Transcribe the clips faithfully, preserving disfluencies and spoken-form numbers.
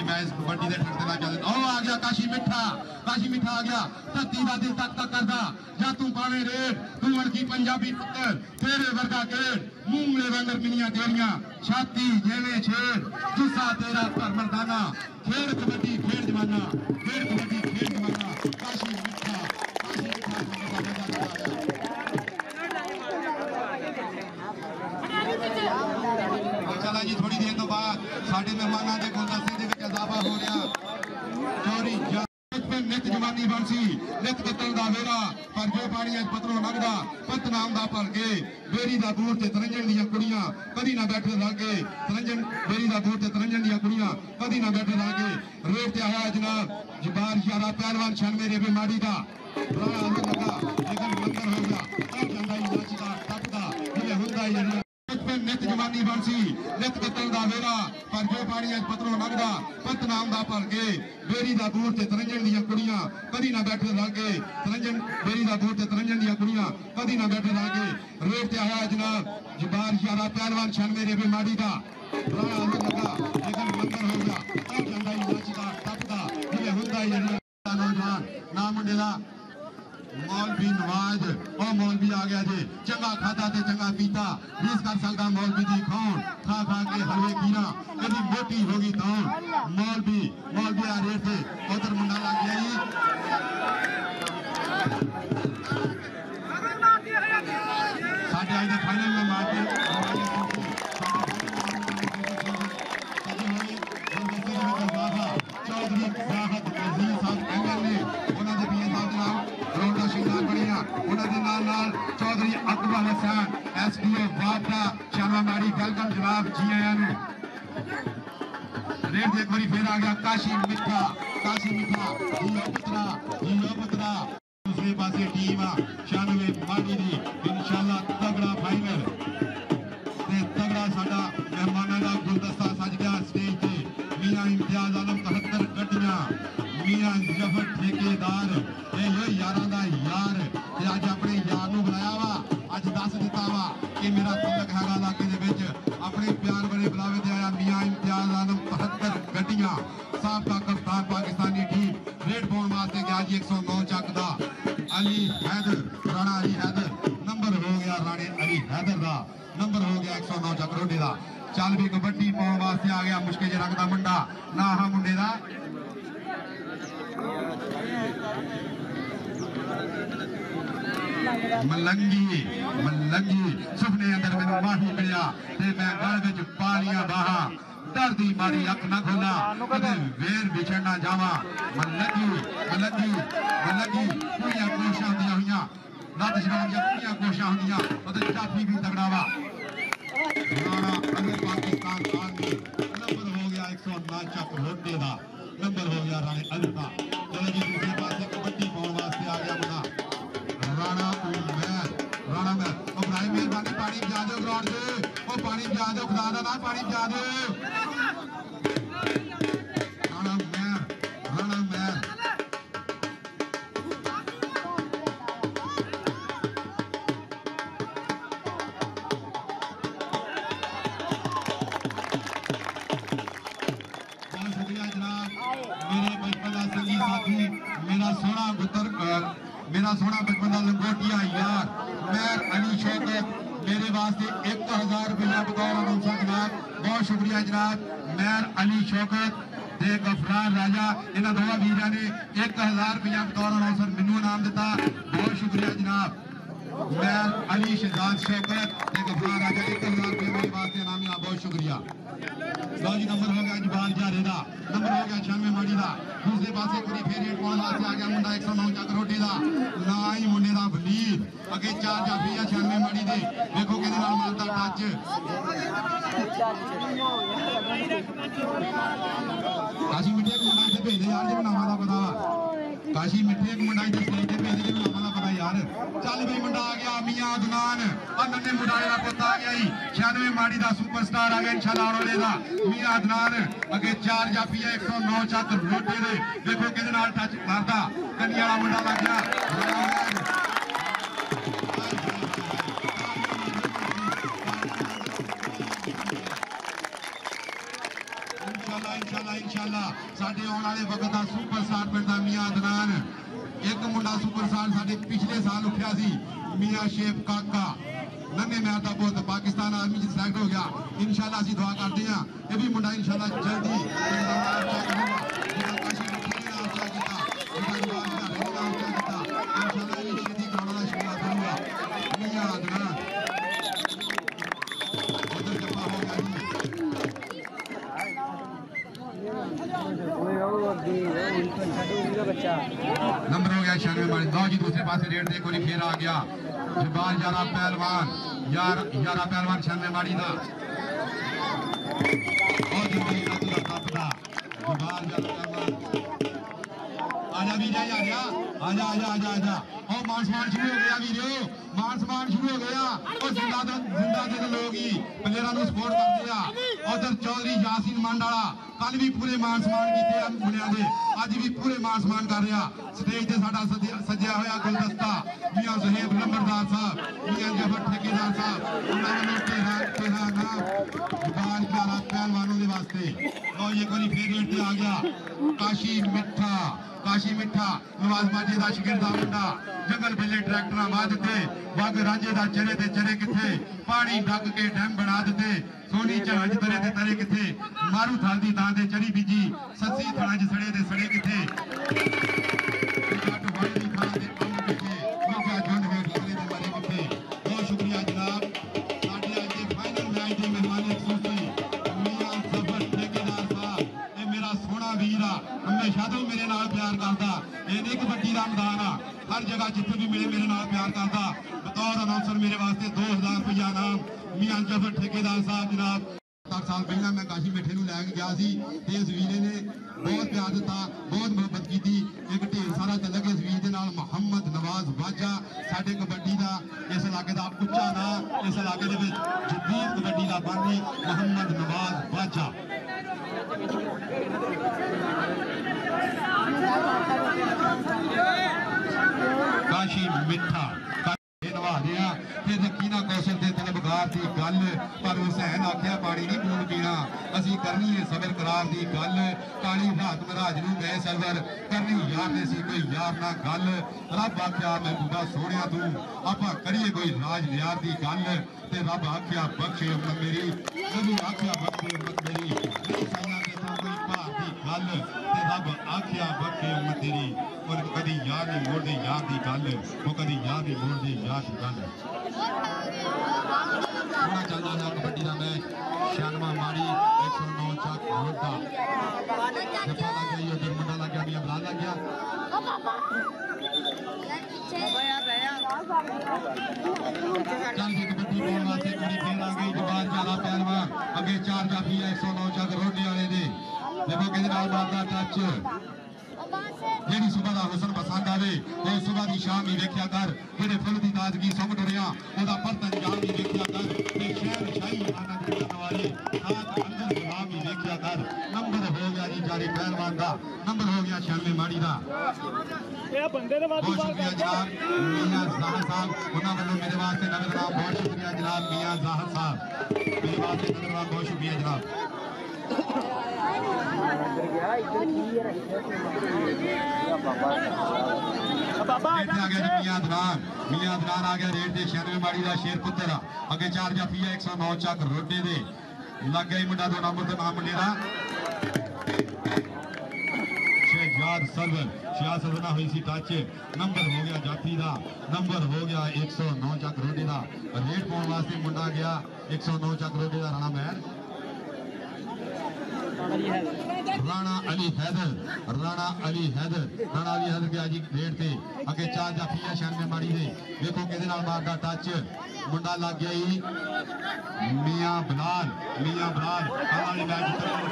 Match kabaddi दे ठक देना चाहते ओ आ गया काशी मिठा काशी मिठा आ गया धरती दा दिल तक तक करदा जा तू पावे रेड तू अणकी पंजाबी पुत्तर तेरे वर्गा केड़ मूंगले वांगर मिनियां तेरियां छाती जेवे छेड़ जुस्सा तेरा पर मर्दाना खेड़ कबड्डी खेड़ जमाना खेड़ कबड्डी खेड़ जमाना काशी मिठा काशी मिठा चला जी थोड़ी देर तो बाद साडे मेहमानां दे गुलदस्ते दे विच इजाफा हो रहा चोरी नित जवानी बंसी नित कतल दा वेरा पर जो पानी अज पत्रों लगदा पत नाम दा भल के बेरी दा बूर ते तरंजन दियां कुड़ियां कदी ना बैठे रह के तरंजन बेरी दा बूर ते तरंजन दियां कुड़ियां कदी ना बैठे रह के रेट ते आया जनाब जबार यारा पहलवान छन मेरे भी माड़ी दा बड़ा आनंद लगा लेकिन लंगर हो गया अब जांदा ही नाचदा टपदा जिवें हुंदा ही नित जवानी बंसी नित कतल दा वेरा पर जो पानी अज पत्रों लगदा पत नाम दा भल के बेरी दा बूर ते तरंजन दियां कुड़ियां कदी ना बैठे रह के तरंजन बेरी दा बूर ते तरंजन दियां कुड़ियां कदी ना बैठे रह के रेट ते आया जनाब जबार यारा पहलवान छन मेरे भी माड़ी दा बड़ा आनंद लगा लेकिन लंगर हो गया अब जांदा ही नाचदा टपदा जिवें हुंदा ही नौजवान ना मुंडे दा मौलवी नवाज और मौलवी आ गया जी चंगा खाता ते चंगा पीता बीस कर सकता मौलवी दी कौन खा खा के हलवे कीना कभी मोटी होगी कौन मौलवी मौलवी आ रेट थे उधर मुंडा लग गया जी साढ़े आज के फाइनल में मारते चौधरी राहत अजीज साहब एंगल ने उन्होंने भी साहब जनाब रोडा शिंगार बढ़िया उन्होंने नाल नाल चौधरी अकबर हसन एसडीओ वापटा शामामाड़ी वेलकम जनाब जी आया नु रेड एक बारी फिर आ गया काशी मिठा काशी मिठा जियो पुत्रा जियो पुत्रा दूसरे पासे टीम शानवे माड़ी दी इंशाल्लाह तगड़ा फाइनल ते तगड़ा साडा मेहमानां दा गुलदस्ता सज गया स्टेज ते मियां इम्तियाज आलम इकहत्तर गड्डियां मियां जफर ठेकेदार ए यो यारां दा यार ते अज अपने यार नु बुलाया वा अज दस दिता वा कि मेरा तलक हैगा इलाके दे विच अपने प्यार बड़े बुलावे ते आया मियां इम्तियाज आलम इकहत्तर गड्डियां साबका कप्तान पाकिस्तानी टीम रेड पाउण वास्ते गया जी एक सौ नौ चक दा अली हैदर राणा अली हैदर नंबर हो गया राणे अली हैदर दा नंबर हो गया एक सौ नौ चक रोडे दा चल भी कबड्डी पाउण वास्ते आ गया मुश्के जे रंग दा मुंडा ना हा मुंडे दा मलंगी मलंगी सुपने अंदर मैनू माही मिलिया ते मैं गल विच पालियां बाहा डरदी मारी अख ना खोला कदे वेर विछड़ ना जावा मलंगी मलंगी मलंगी पूरियां कोशिशां होंदियां होइयां नत शराब दियां पूरियां कोशिशां होंदियां ओदे काफी भी तगड़ा वा राणा अली पाकिस्तान आर्मी नंबर हो गया एक सौ नौ चक रोडे दा नंबर हो गया राणे अली दा चलो जी दूसरे पासे कबड्डी पाउण वास्ते आ गया मुंडा राणा उमर राणा में ओ भाई मेहरबानी पानी पिया दो ग्राउंड से ओ पानी पिया दो खुदा दा ना पानी पिया दो राणा मेहर राणा मेहर बहुत शुक्रिया जनाब मेरे बचपन का संगी साथी मेरा सोना पुत्र मेरा सोना बचपन का लंगोटिया यार मेहर अली शौकत मेरे वास्ते एक हजार रुपया बतौर अनौंसर जनाब बहुत शुक्रिया जनाब मेहर अली शौकत ते गफरान राजा इन्होंने दोनों वीर ने एक हजार रुपया बतौर अनौंसर मैनू इनाम दिता बहुत शुक्रिया जनाब मेहर अली शहजाद शौकत ते गफरान राजा एक हजार रुपया मेरे वास्ते इनाम बहुत शुक्रिया लो जी नंबर हो गया जबाल जारे दा नंबर हो गया छियानवे माड़ी दा दूसरे पासे पूरी फेर रेट पाउण वास्ते आ गया मुंडा एक सौ नौ चक रोटी दा ना ही मुंडे दा वलीद अगे चार जाफी है छियानवे माड़ी दे देखो किहदे नाल मारदा टच काशी मिठे को मुंडा इत्थे भेज दे यार जिन्नू नामां दा पता काशी मिठे को मुंडा इत्थे स्टेज ते भेज दे जिन्नू नामां दा पता यार चल भाई मुंडा आ गया मियां अदनान और नन्हे मुंडाए दा पुत्त आ गया जी छियानवे माड़ी दा सुपरस्टार आ गया इंशाल्लाह रोले दा मियां अदनान अगे चार जाफी है एक सौ नौ चक रोटे दे देखो किहदे नाल टच मारदा कन्नी वाला मुंडा लग गया इंशाल्लाह इंशाल्लाह इंशाल्लाह साडे आने वाले वक्त का सुपरस्टार पिंड दा मियां अदनान एक मुंडा सुपरस्टार साडे पिछले साल उठिया सी मियां शेफ काका नन्हे मैच का बहुत पाकिस्तान आर्मी सिलेक्ट हो गया इंशाल्लाह असीं दुआ करते हैं ये भी मुंडा इंशाल्लाह जल्दी नंबर हो गया छियानवे मारी दो जी दूसरे पास रेड दे कोई फिर आ गया जबार यारा पहलवान यार यारा पहलवान छियानवे मारी दा और जल्दी अब्दुल्ला कापदा जबार यारा पहलवान आजा वीरे यारिया आजा आजा आजा आजा और मान सम्मान शुरू हो गया वीरे मान सम्मान शुरू हो गया और जिंदा जिंदा दे लोग ही प्लेयरां नु सपोर्ट करदे आ उधर चौधरी यासीन मंडाला कल भी पूरे मान सम्मान कीते मुंडियां दे अज भी पूरे मान सम्मान कर रहा स्टेज ते साडा सजिया होया गुलदस्ता मियां ज़हेब नंबरदार साहब मियां जफर ठेकेदार साहब उन्हां ने तेरा तेरा नाम जुबान प्यारा पहलवानों दे वास्ते और ये कोई फेवरेट पे आ गया काशी मिठा काशी मिठा नवाज बाजे दा शिगिरदा मुंडा जंगल बेले ट्रैक्टर बांध दिते वग रांझे दा चरे ते चरे किथे पानी डग के डैम बना दिते सोनी जहाज तरे ते तरे किथे मारू थाल दी दां ते चरी बीजी सस्सी थणा च सड़े ते सड़े किथे जट होई दी खां ते अंब किथे मुझा झुंड वे लगले ते मारे किथे बहुत शुक्रिया जनाब साडे अज दे फाइनल मैच दे मेहमान खूबसूरती मियां जफर ठेकेदार साहब ए मेरा सोहना वीर आ हमेशा तो मेरे नाल प्यार करदा ए नहीं कबड्डी दा मैदान आ हर जगह जिथे भी मिले मेरे नाल प्यार करदा बतौर अनाउंसर मेरे वास्ते दो हजार रुपया नाम मियां जफर ठेकेदार साहब जनाब सत्तर साल पहला मैं काशी मिठे नूं लैके गया सी ते इस वीरे ने बहुत प्यार दिता बहुत मोहब्बत की एक ढेर सारा तलक इस वीर दे नाल मोहम्मद नवाज वाजा साडे कबड्डी दा इस इलाके दा उच्चा नां इस इलाके दे विच जदीद कबड्डी दा बानी मोहम्मद नवाज वाजा काशी मिठा नवा दिया फिर कीना कौशल के तलबगार की गल पर हुसैन आख्या पानी नहीं बूंद पीना असी करनी है सबर करार की गल काली रात महाराज नूं गए सरवर करनी यार ने सी कोई यार ना गल रब आख्या महबूबा सोहणिया तू आपां करिए कोई राज लियार की गल ते रब आख्या बख्शे उम्मत मेरी नबी आख्या बख्शे उम्मत मेरी नहीं साइयां ते तू कोई भार की गल ते रब आख्या बख्शे उम्मत तेरी और कदी यार नहीं मोड़दे यार की गल वो कदी यार नहीं मोड़दे यार की गल थोड़ा चलता था कबड्डी का मैच छियानवा मारी एक सौ नौ चक रोटा जफा लग गया उधर मुंडा लग गया मियां बलाल लग गया चल के कबड्डी बॉल वास्ते कड़ी फिर आ गई जवान जाला पहलवान अगे चार जाफी है एक सौ नौ चक रोटे वाले दे देखो किहदे नाल मारदा टच जेड़ी सुबह का हुसन पसंद आवे वो सुबह की शाम ही वेख्या कर जेड़े फुल की ताजगी सुम टुरिया ओदा परत अंजाम ही वेख्या कर ते शहर शाही आनंद करने वाले खाक अंदर गुलाम ही वेख्या कर नंबर हो गया जी जारी पहलवान का नंबर हो गया छियानवे माड़ी का बहुत शुक्रिया जनाब मियां ज़ाहिर साहब उन्होंने वालों मेरे वास्ते नगरनाम बहुत शुक्रिया जनाब मियां ज़ाहिर साहब मेरे वास्ते नगरनाम बहुत शुक्रिया जनाब मियां अदनान मियां अदनान आ गया रेड दे छियानवे माड़ी का शेर पुत्र अगे चार जाफी है एक सौ नौ चक रोडे दे लग गई मुंडा दो नंबर का नाम मुंडे का शहजाद सरवर शहजाद सरवर ना हुई सी टच नंबर हो गया जाफी का नंबर हो गया एक सौ नौ चक रोडे का रेड पाने वास्ते मुंडा गया एक सौ नौ चक रोडे का राणा महर राणा अली हैदर राणा अली हैदर राणा अली हैदर के आज रेड थे अगे चार जाफी है छियानवे माड़ी दे देखो किहदे नाल मारदा टच मुंडा लग गया ही मियां बलाल मियां बलाल वाली मैच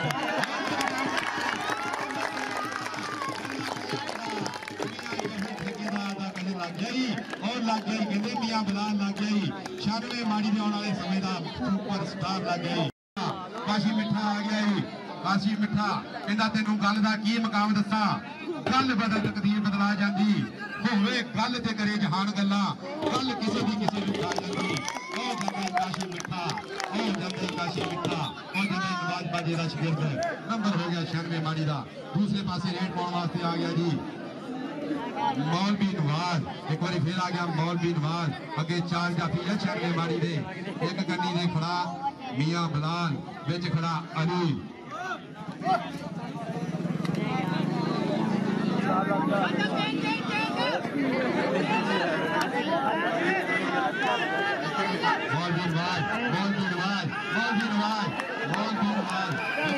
लग गई और लग गई कहते मियां बलाल लग गई छियानवे माड़ी दे आने वाले समय का सुपर स्टार लग गई काशी मिठा आ गया ही काशी मिठा कहता तेनू गल दा की मकाम दसा गल बदल तकदीर बदला जाती होवे गल ते करे जहान गल्ला गल किसी दी किसी नूं खा जाती ओ जंदे काशी मिठा ओ जंदे काशी मिठा ओ जंदे नवाज बाजे का शिगिर्द नंबर हो गया छियानवे माड़ी का। दूसरे पासे रेड पाने वास्ते आ गया जी मौलवी नवाज, एक बार फिर आ गया मौलवी नवाज। अगे चार जाफी है छियानवे माड़ी दे, एक कन्नी दे खड़ा मियां बिलाल, विच खड़ा अली। मौलवी नवाज, मौलवी नवाज, मौलवी नवाज, मौलवी नवाज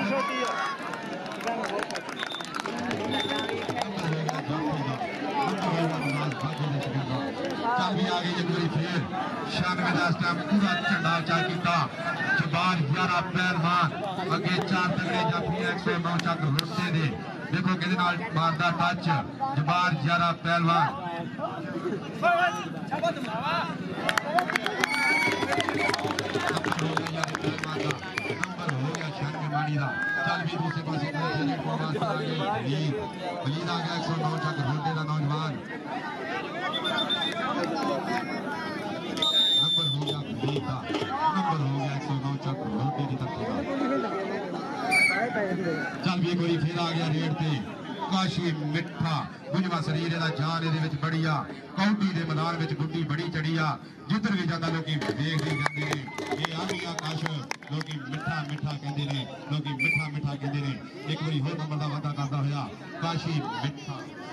चल भी आ गई एक बार फिर छियानवे का टाइम पूरा झंडा उचा किया। जबार ग्यारह पहलवान अगे चार तगड़े जाफी एक सौ नौ चक रुड़ते दे। देखो कि मारदा टच जबार ग्यारह पहलवान नंबर हो गया छियानवे माड़ी का। चल भी दूसरे पास वलीद आ गया एक सौ नौ चक रुड़ते का नौजवान। नंबर हो गया वलीद का, नंबर हो गया एक सौ नौ चक रुड़ते की तरफ। चल भी एक बार फिर आ गया रेड पे काशी मिठा गुंजवा शरीर का जान ये बढ़िया कौटी के मैदान में गुड्डी बड़ी चढ़ी आ। जिधर भी जाता लोग देखते जाते हैं ये आ गया काश लोग मिठा मिठा कहते हैं, लोग मिठा मिठा कहते हैं। एक बार होर नंबर का वादा करता हुआ काशी मिठा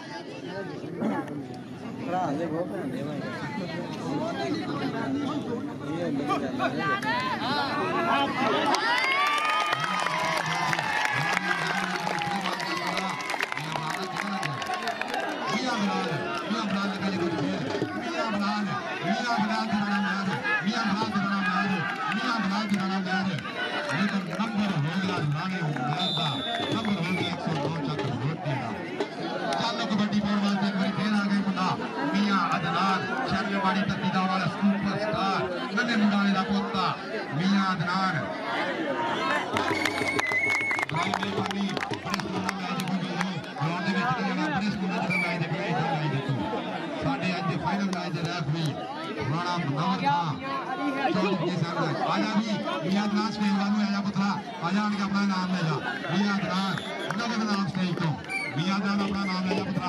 अपना नाम ले जा मियां अदनान नगद नाम स्टेज तो मियां अदनान अपना नाम ले जा पुत्रा।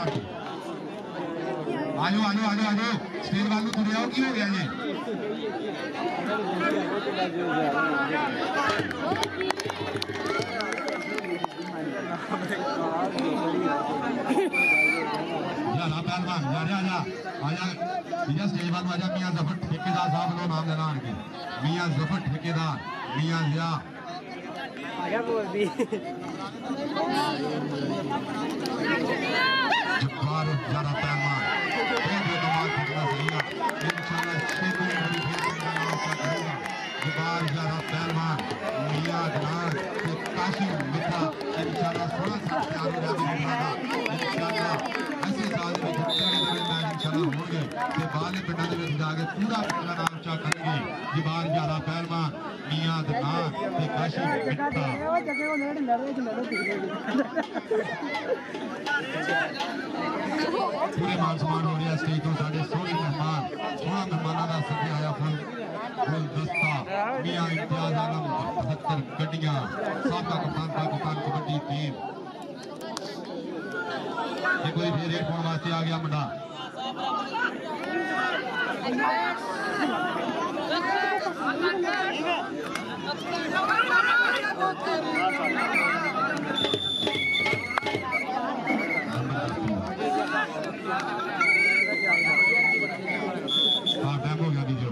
आजो आजो आजो आजो स्टेज वालों तुरे आओ की हो गया ये यारा पहलवान जा जा जा आजा ठीक है स्टेज वालों आजा। मियां जफर ठेकेदार साहब लो नाम लेना आके मियां जफर ठेकेदार मियां जिया आजा बोल दी जब्बार यारा पहलवान ये दो नमाज पढ़ना सहीगा इंशाल्लाह शेर में बड़ी फिर करेगा। जब्बार यारा पहलवान मियां अदनान ते काशी मिठा इंशाल्लाह सोलह साल से आगे जाने वाला इंशाल्लाह ऐसे साल में जितने बड़े मैच इंशाल्लाह होंगे ते बाले पिंडां दे विच जाके पूरा अपना नाम चा करेंगे। जब्बार यारा पहलवान मियां अदनान ते काशी मिठा पूरे मान सम्मान हो रहा स्टेज तो साढ़े सोने मेहमान सोलह मेहमानों का सदे आया फुल फुल दस्ता मियां इम्तियाज आलम बहत्तर गड्डियां साबका कप्तान पाकिस्तान कबड्डी टीम। ये कोई भी रेड पाने वास्ते आ गया मुंडा टाइम हो गया दीजिए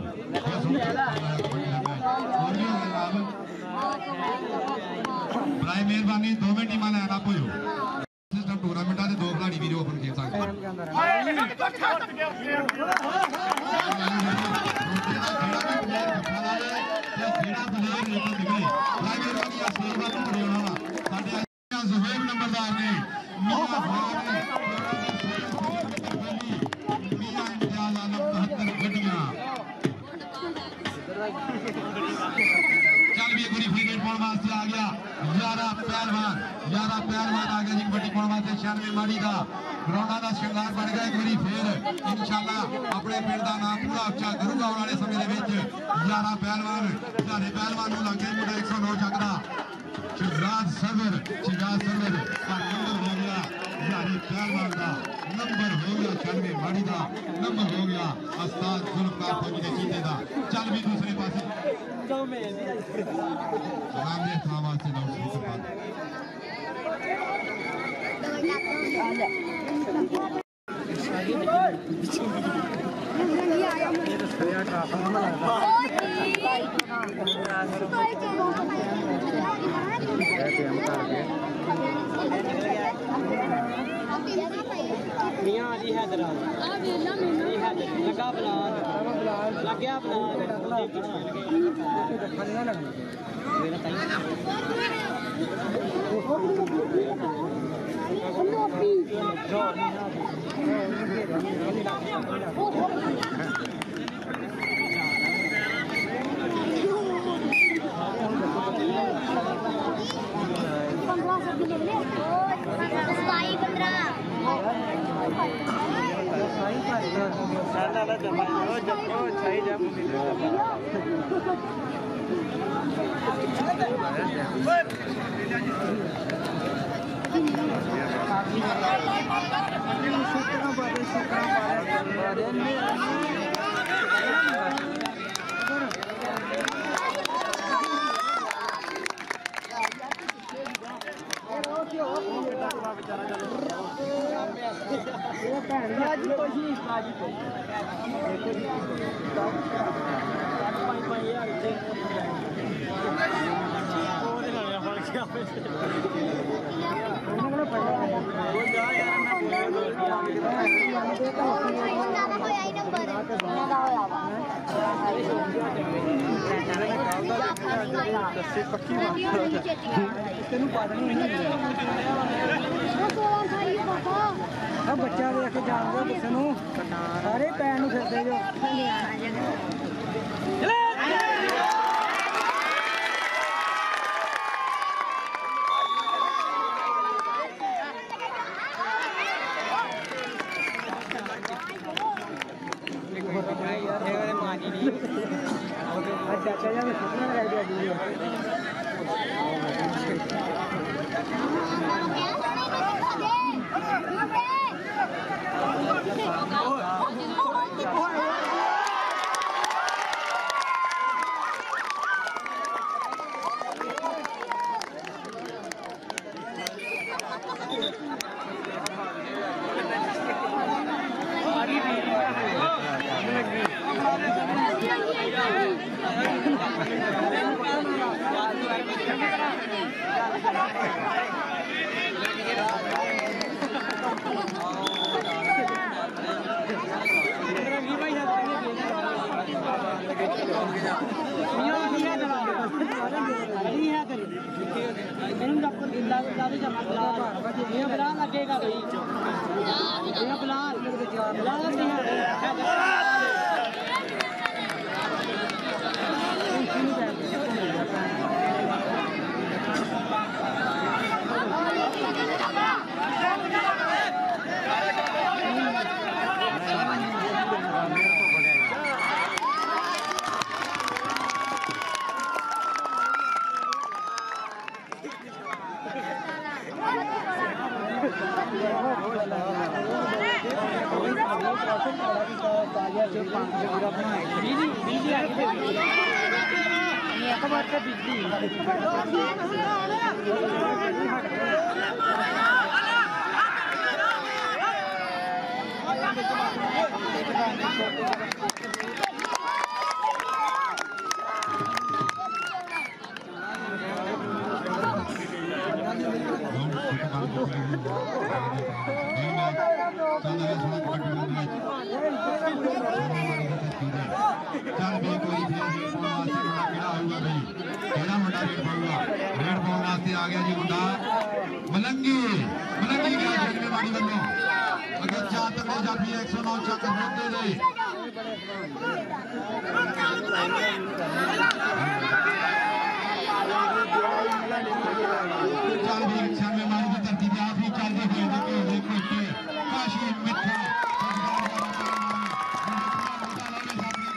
बराए मेहरबानी दोवें टीमां लैन अप हो सिस्टम टूर्नामेंट दे दो खिलाड़ी भी ओपन खेल सकते नंबरदार ने चल भी पूरी फ्री रेट पाने वास्ते आ गया यारा पहलवान यारा पहलवान आ गया जी कबड्डी पाने वास्ते छियानवे माड़ी का ग्राउंडा का श्रृंगार बन गया। एक बार फिर इंशाल्लाह अपने पिंड का नाम पूरा उच्चा करूंगा आने वाले समय यारा पहलवान सारे पहलवान लग गया मुंडा एक सौ नौ चक का शहजाद सरवर शहजाद सरवर का नंबर हो गया यानी पहलवान का नंबर हो गया छानवे माड़ी का नंबर हो गया उस्ताद जुल्फकार फौजी के जीते का चल भी दूसरे पासे सलाम दे था वास्ते नौ मियां जी हैदर लगा बलाल लग गया बच्चा देख जान दो किसी सारे पैन फिरते जो लगेगा भाई मलंगी मलंगी क्या जन्मे माड़ी बनो अगर चाहते हो जाफी एक सौ नौ चक्कर होते रहे चाल भी छानवे माड़ी की तरती भी आप ही चाल भी हुए देखो देखो के काशी मिठा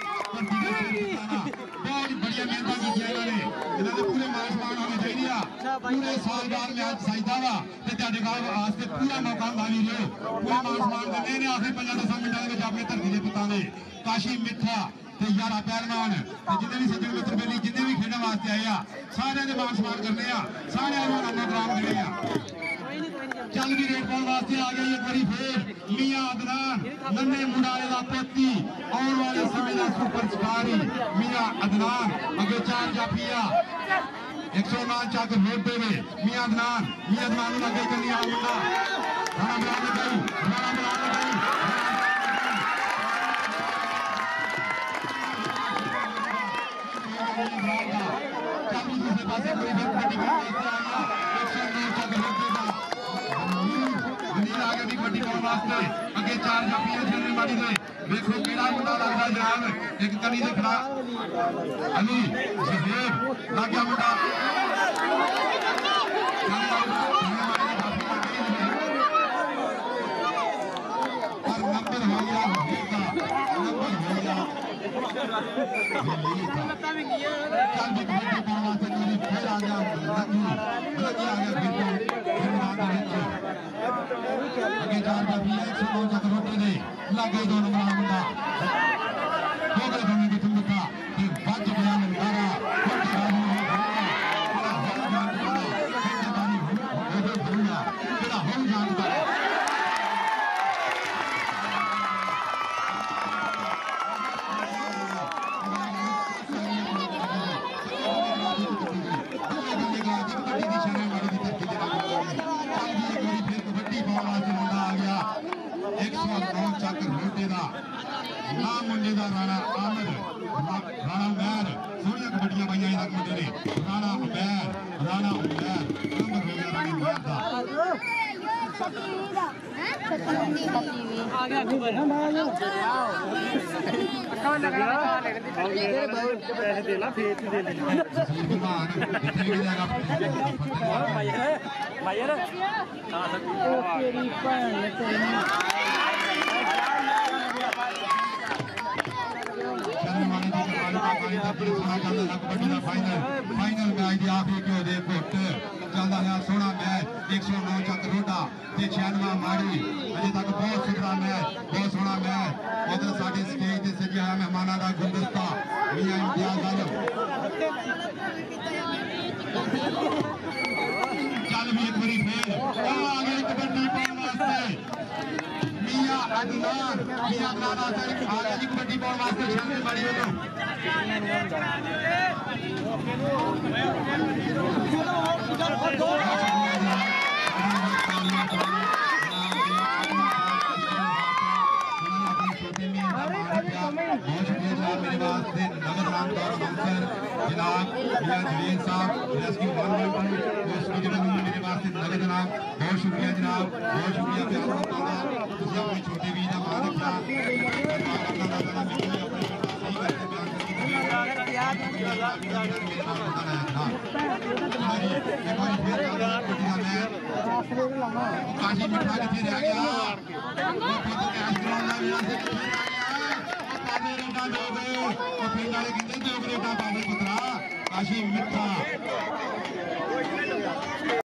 बहुत बढ़िया मेहनत की है इन्होंने इन्होंने पूरे मार्च पार होने चाहिए वास्ते पूरा मौका माली रहे पूरा मान सम्मान करने ने आखिरी पंजा दस मिनटों के अपनी धरती के पुतों ने काशी मिठा ते यारा पहलवान ते जिन्ने भी सज्जन मित्र बेली जिन्ने भी खेलने वास्ते आए आ सारे दे मान सम्मान करने आ सारे नु प्रोग्राम देने आ चल भी रेट पाने वास्ते आ गई एक बारी फिर मियां अदनान नन्हे मुंडाले दा पोती आने वाले समय दा सुपरस्टार मियां अदनान अगे चार जाफिया एक सौ नौ चक रोटे में मियां अदनान मियां अदनान नु अगे करनी आ मुंडा राणा बलाल गई राणा बलाल गई चाबी दूसरे पासे कोई भी कबड्डी खेलने वास्ते आ गया एक सौ नौ चक रोटे का गनीर आगे भी कबड्डी खेलने वास्ते अगे चार जाफिया खेलने वाली ने देखो केड़ा मुंडा लगदा जनाब एक कनी दे खड़ा अली जहेब लग गया मुंडा और नंबर हो गया का नंबर हो गया चल भी कबड्डी पाने वास्ते नूरी फिर आ गया लगी लगी आ गया फिर फिर मैदान दे विच अगे चार जाफिया एक सौ नौ चक रोटे दे लगे दो नंबर मुंडा हो गए दोनों की तुम का कि बच गया नंबरा बच गया पूरा हो जान का खेलने वाली हो गई भूला पूरा हो जान का नाम मुंडे का राणा आमद राणा उमैर सोनिया कबड्डियां पाइया इधर मुंडे ने राणा उमैर राणा उमैर नंबर हो गया राणा उमैर का आ गया खबर अकाउंट लगा तेरे बहुत पैसे देना फिर दे लेना सलमान कितने की जाएगा भाई है भाई है हां सर तेरी भैन ने तेरी फाइनल मैच की आखिरी घ्यो दे घुट चलता रहा सोहना मैच एक सौ नौ चक रोटा ते छियानवे माड़ी अजे तक बहुत सुथरा मैच बहुत सोहना मैच उधर साडी स्टेज ते सजे आया मेहमानां दा गुलदस्ता मियां इम्तियाज आलम चल भी एक बारी फिर आ गए कबड्डी पाने वास्ते मियां अदनान मियां अदनान आ गए कबड्डी पाने वास्ते छियानवे माड़ी वालों मेरे वास्ते नगद राम का स्पॉन्सर जनाब मियां जलील साहब रेस्क्यू वन वन टू उसकी जगह मेरे वास्ते नगद राम बहुत शुक्रिया जनाब बहुत शुक्रिया प्यार दोस्तों का तुझे अपने छोटे वीर का मान रखा काशी मिठा कितने रह गया पिंड वाले कहते दो करेटा पावे पुत्रा काशी मिठा